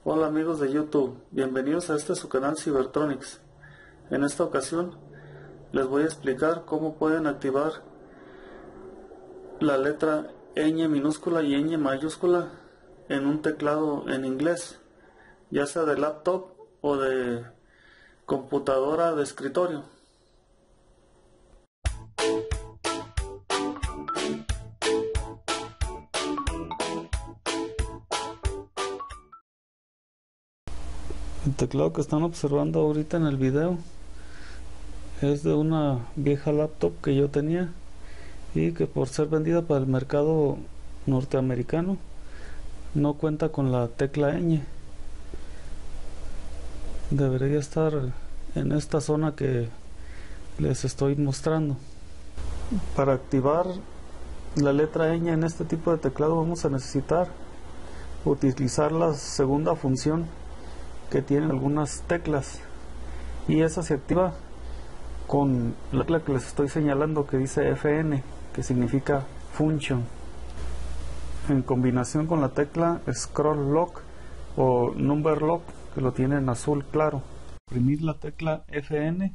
Hola amigos de YouTube, bienvenidos a su canal Cybertronics. En esta ocasión les voy a explicar cómo pueden activar la letra ñ minúscula y ñ mayúscula en un teclado en inglés, ya sea de laptop o de computadora de escritorio. El teclado que están observando ahorita en el video es de una vieja laptop que yo tenía y que por ser vendida para el mercado norteamericano no cuenta con la tecla ñ. Debería estar en esta zona que les estoy mostrando. Para activar la letra ñ en este tipo de teclado vamos a necesitar utilizar la segunda función que tienen algunas teclas, y esa se activa con la tecla que les estoy señalando, que dice FN, que significa function, en combinación con la tecla scroll lock o number lock, que lo tiene en azul claro. Oprimir la tecla FN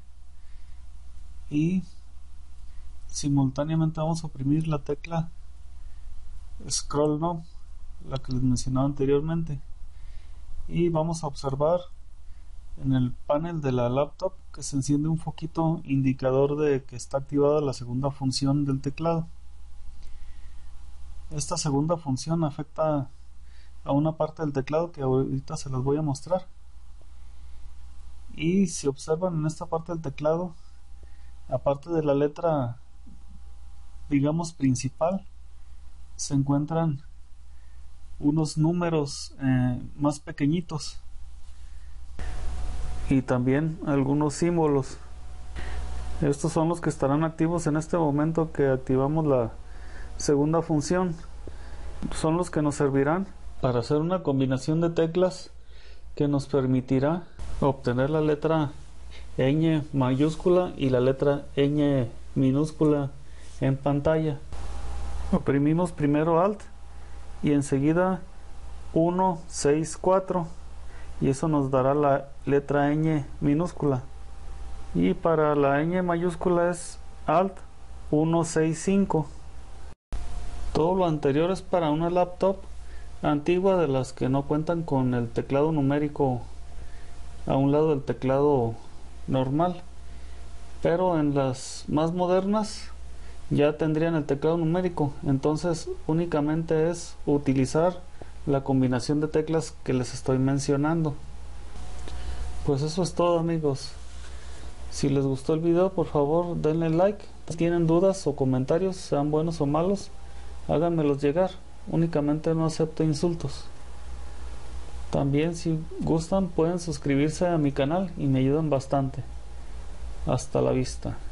y simultáneamente vamos a oprimir la tecla scroll knob, la que les mencionaba anteriormente, y vamos a observar en el panel de la laptop que se enciende un foquito indicador de que está activada la segunda función del teclado. Esta segunda función afecta a una parte del teclado que ahorita se las voy a mostrar, y si observan en esta parte del teclado, aparte de la letra digamos principal, se encuentran unos números más pequeñitos y también algunos símbolos. Estos son los que estarán activos en este momento que activamos la segunda función. Son los que nos servirán para hacer una combinación de teclas que nos permitirá obtener la letra ñ mayúscula y la letra ñ minúscula en pantalla. Oprimimos primero Alt y enseguida 1, 6, 4, y eso nos dará la letra ñ minúscula, y para la ñ mayúscula es Alt 1, 6, 5. Todo lo anterior es para una laptop antigua, de las que no cuentan con el teclado numérico a un lado del teclado normal, pero en las más modernas ya tendrían el teclado numérico. Entonces únicamente es utilizar la combinación de teclas que les estoy mencionando. Pues eso es todo, amigos. Si les gustó el video, por favor denle like. Si tienen dudas o comentarios, sean buenos o malos, háganmelos llegar. Únicamente no acepto insultos. También, si gustan, pueden suscribirse a mi canal y me ayudan bastante. Hasta la vista.